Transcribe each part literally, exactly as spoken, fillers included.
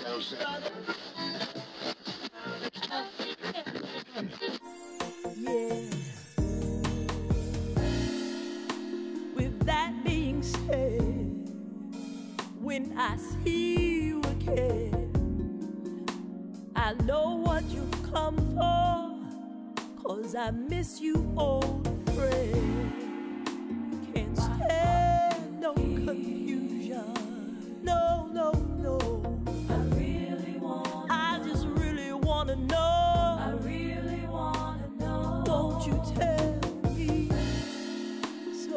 Yeah. With that being said, when I see you again, I know what you've come for, 'cause I miss you, old friend. Can't stand no confusion. No, no, no. I really want I just really wanna know. I really wanna know. Won't you tell me so?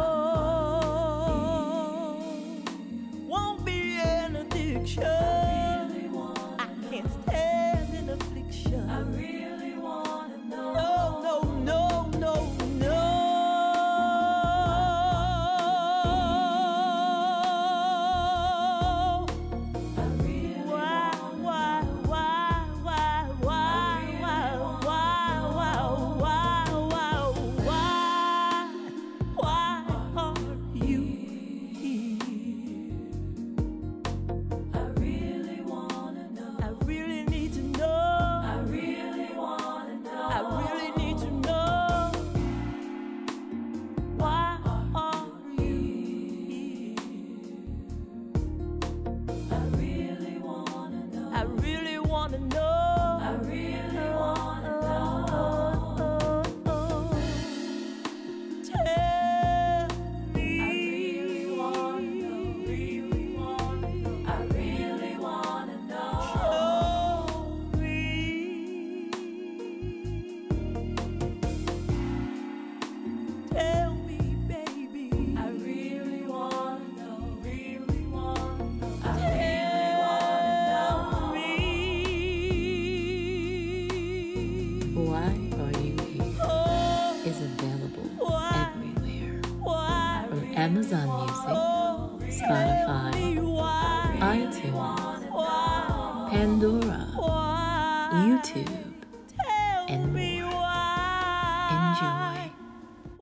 Won't be an addiction. I really wanna I can't stand an affliction. I really wanna know. No, no, no, no, no. I really Why, wanna why, know. why, why, why, why, why, why, why, why, why, why are you here? I really wanna know. I really need to know. I really wanna know. I really need to know. Why are you here? I really wanna know. I really wanna know. I really wanna know. Tell me. I really wanna know. Really wanna know. I really wanna know. Show me. Tell me, baby. I really wanna know. Really wanna know. I really Tell wanna me. Why Are You Here Oh, is available why, everywhere. why, From Amazon Music, oh, Spotify, tell me why, iTunes, why, Pandora, why, YouTube, tell and me more. why. Enjoy.